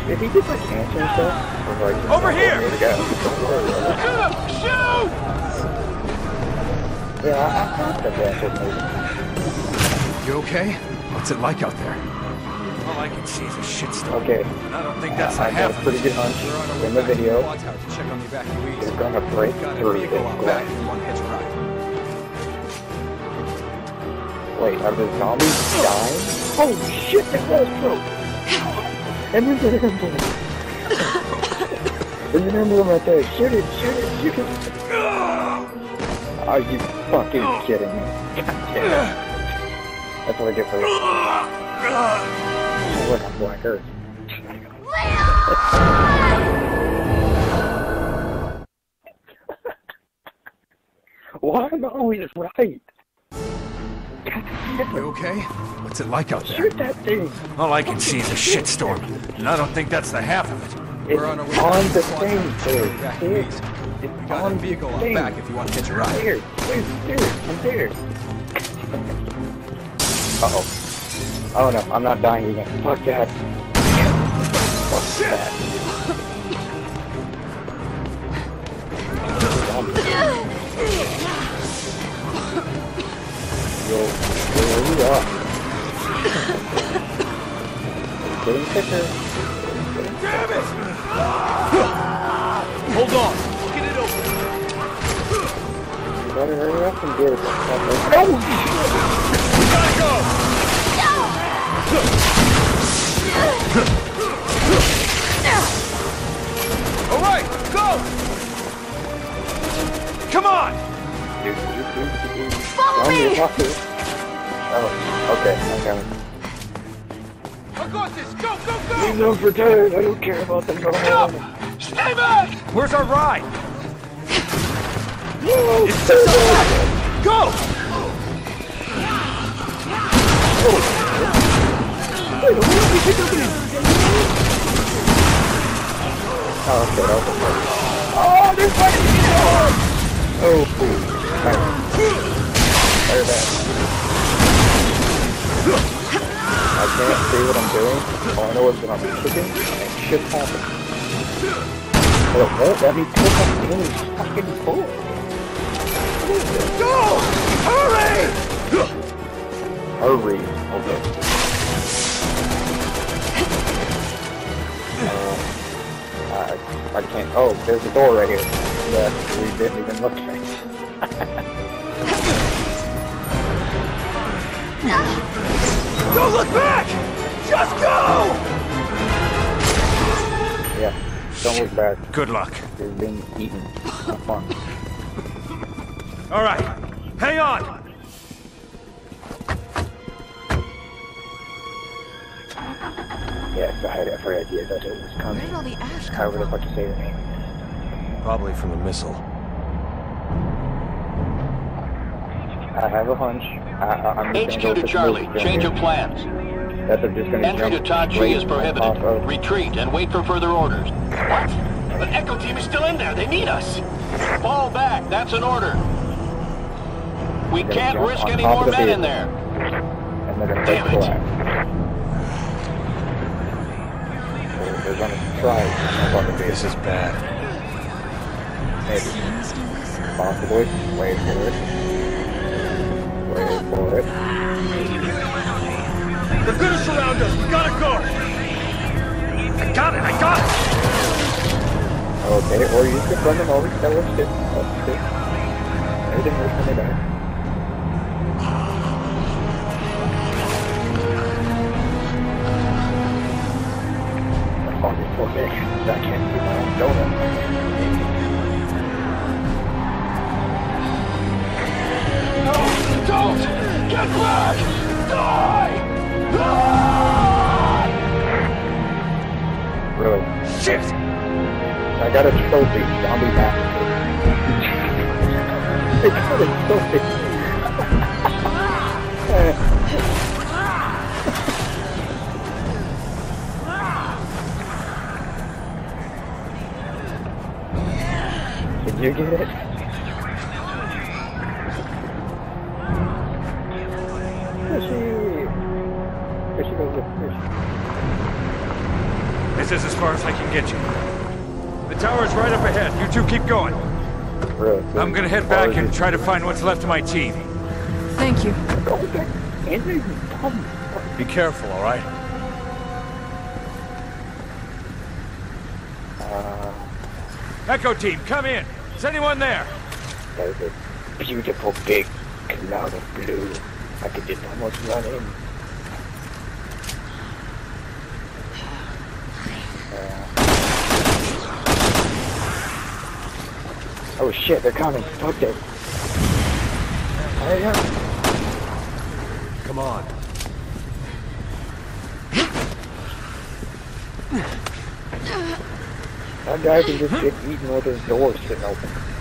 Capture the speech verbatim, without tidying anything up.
If he just like answer and stuff, like, over here! Here we go. Shoot him! Shoot! Yeah, I, I thought that that was moving. You okay? What's it like out there? All I can see is a shitstorm. Okay. And I don't think that's uh, a I half. got a pretty good hunch in the video. Check on the evacuees. They're gonna break through this glass. Wait, are the zombies dying? Holy shit, that was broke! And there's an emblem. There's an emblem right there. Shoot it, shoot it, shoot it. Are you fucking kidding me? God damn it. That's what I get for this. Look, I'm Black Earth. Why am I always right? You okay? What's it like out there? Shoot that thing! All I can see is a shitstorm, and I don't think that's the half of it. It's We're on, our way on the thing, sir. It's we got on a vehicle the on back if you want to catch a ride. I'm here. Wait, there. I'm there. Uh-oh. Oh no, I'm not dying again. Fuck that. Fuck that. Yo, where you are? Getting quicker. Damn it! Hold on, get it open. You better hurry up and get it. Oh shit! Gotta go! All right, go! Come on! Follow me! Oh, okay, I'm coming. I got this! Go, go, go! Leave them for dead. I don't care about them going Stop! on. Stay back! Where's our ride? No! It's just a ride! Go! Oh, okay, that was a first. Oh, they're fighting me! Oh, cool. Nice. Fire that. I can't see what I'm doing. All I know is that I'm kicking and shit happens. But it won't let me pick up any fucking bull. Go! Hurry! Hurry. Okay. Uh, I, I can't. Oh, there's a door right here that we didn't even look at. Don't look back! Just go! Yeah, don't look back. Good luck. You're being eaten. Not fun. All right, hang on! Yes, I had every idea that it was coming. Where did all the ash come However the from? fuck you say the name. Probably from the missile. I have a hunch. I, I, I'm just H Q gonna go to Charlie. Change of plans. That they're just gonna Entry to jump Todd Tree straight is off prohibited. of- Retreat and wait for further orders. What? But Echo Team is still in there. They need us. Fall back. That's an order. We They're gonna can't jump risk on any top of more the men in vehicle. there. And they're gonna Damn break it. glass. They're gonna try to jump on the This vehicle. is bad. Maybe. Possibly. Wait for it. Wait for it. They're gonna surround us. We gotta go. I got it. I got it. Okay, or you could run them over. That works too. That's good. Everything works when they die. I'm fucking so big. I can't do my own donut. No! Don't! Get back! Die! Die! Really. Shit! I got a trophy. Zombie massacre. I got a trophy. Did you get it? Fishy! Fishy goes with fish. It's This is as far as I can get you. The tower's right up ahead. You two keep going. Really? I'm gonna head back and try to find what's left of my team. Thank you. Be careful, all right? Uh, Echo team, come in. Is anyone there? there's a beautiful big cloud of blue. I could just almost run in. Oh shit, they're coming. Fuck it. Hurry up. Come on. That guy can just get eaten with his door sitting open.